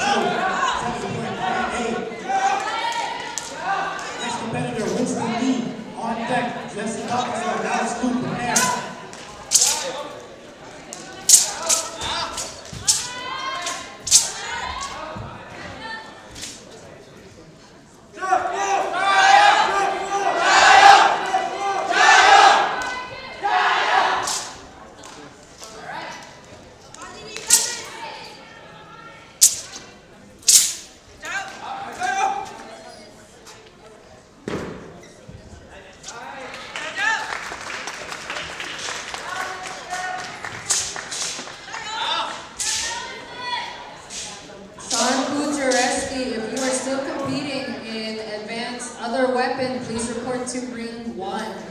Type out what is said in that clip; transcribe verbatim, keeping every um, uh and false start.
Next competitor, Winston Lee, on deck. Jesse Hawkinson, now scoop in air. If you are still competing in advanced other weapon, please report to ring one.